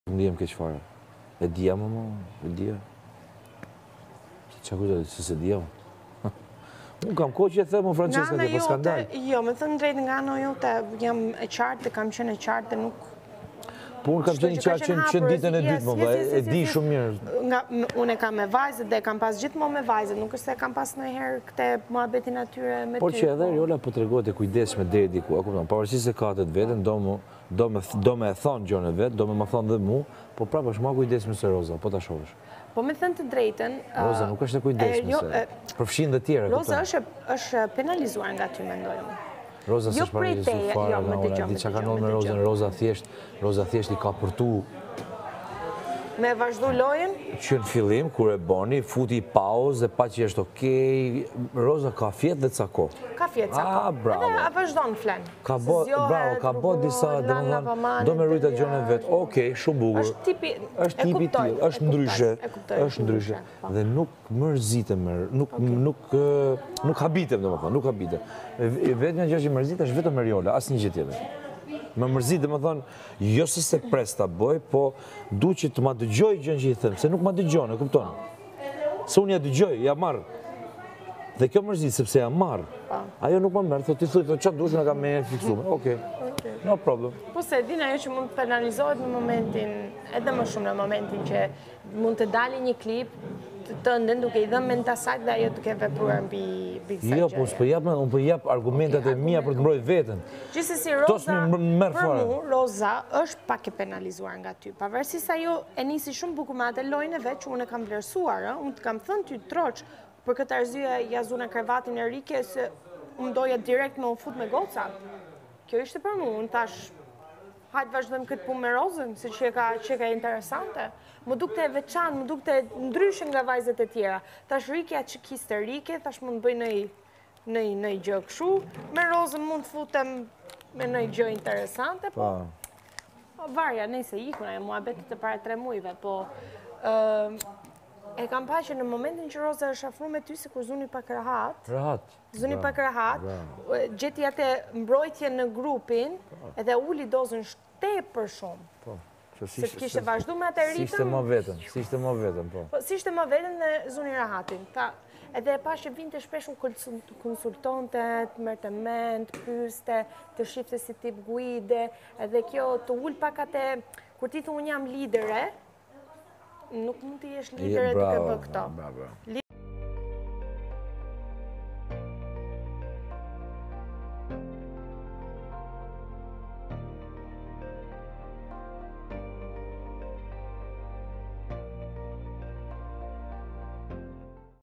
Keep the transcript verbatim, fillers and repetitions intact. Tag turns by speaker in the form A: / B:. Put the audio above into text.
A: Ndihem keq fare. E dija më më, e dija. Qa kujtë, se se dija më. Unë kam kohë që e thëmë, Francesca, ke pas skandal.
B: Jo, me thënë drejtë nga në jote, jam e qartë, kam qenë e qartë dhe nuk...
A: Po unë kam qenë i qartë që në ditën e dytë më, e di shumë mirë.
B: Unë e kam me vajzët dhe kam pas gjithë më me vajzët, nuk është se kam pas në herë këte muhabetin atyre me ty.
A: Por që edhe Riola po të regohet e kujdesme deri diku, pavarësisht se ka të vetën, do me e thonë gjone vetë, do me më thonë dhe mu, po prapë është ma kujdesme se Roza, po të ashovësh.
B: Po me thënë të drejten...
A: Roza nuk është e kujdesme se... Përfshin dhe tjere.
B: Roza është penalizuar nga ty, mendojmë.
A: Roza s'është penalizuar fare nga ora. Di që ka nëllë me Rozën, Roza thjesht, Roza thjesht i ka përtu...
B: Me vazhdu lojen?
A: Që në fillim, kur e boni, futi i pauzë dhe pa që është okej, Roza ka fjetë dhe ca kohë.
B: Ka fjetë ca kohë.
A: Ah, bravo.
B: Edhe a vazhdo në flenë.
A: Bravo, ka bo disa, dhe më thonë, do me rujta gjone vetë, okej, shumë bugur.
B: është tipi,
A: është tipi tjilë, është ndryshe, është ndryshe. Dhe nuk mërzitem, nuk habitem, dhe më thonë, nuk habitem. Vetë një gjë që mërzit është vetëm Riola, asë një gjë tjetër. Më mërzit dhe më thonë, jo se se pres të boj, po du që të ma dëgjoj gjën që i thëmë, se nuk ma dëgjoj, e kuptonë. Se unë ja dëgjoj, ja marrë. Dhe kjo mërzit, sepse ja marrë. Ajo nuk ma mërë, thë të thuj, thë qatë dushë në ka me e fiksume. Okej, no problem.
B: Po se, dina jo që mund të penalizohet në momentin, edhe më shumë në momentin që mund të dali një klip të ndën duke i dhëmë mentasajt dhe ajo duke vepruar mbi kësaj gjëje.
A: Jo, po s'po jap, unë po jap argumentat e mia për të mbrojtë veten.
B: Gjithsesi Roza, për mu, Roza është pak e penalizuar nga ty. Pavarësisht ajo e nisi shumë bukur me atë lojën e vet që unë e kam vlerësuar, unë të kam thënë ty troç, për këtë arsye ja zuna krevatin e Rike se unë doja direkt me u fut me goca. Kjo ishte për mu, unë thash hajtë vazhdojmë këtë punë me Rozën, se që ka interesante. Më dukte e veçanë, më dukte ndryshë nga vajzët e tjera. Tash Rikja që kiste Rike, tash mund bëj në i gjë këshu. Me Rozën mund të futem me në i gjë interesante, po varja, nëjse ikuna e muhabetit të para tre mujve, po e kam pa që në momentin që Roza është afru me ty, se kur zuni pak rahat,
A: Rahat.
B: Zuni pak rahat, gjeti atë mbrojtje në grupin, edhe uli dozën shtepër shumë. Se të kishte vazhdu me atë ritëm...
A: Si ishte më vetëm, si ishte më vetëm, po.
B: Si ishte më vetëm dhe zuni rahatin. Edhe e pa që vinte shpesh më konsultonte, të mërë të mend, të pyste, të shifte si tip guide, edhe kjo të ullë pak atë, kur ti thë unë jam lidere, nuk mund të jesh lidere duke bë këto.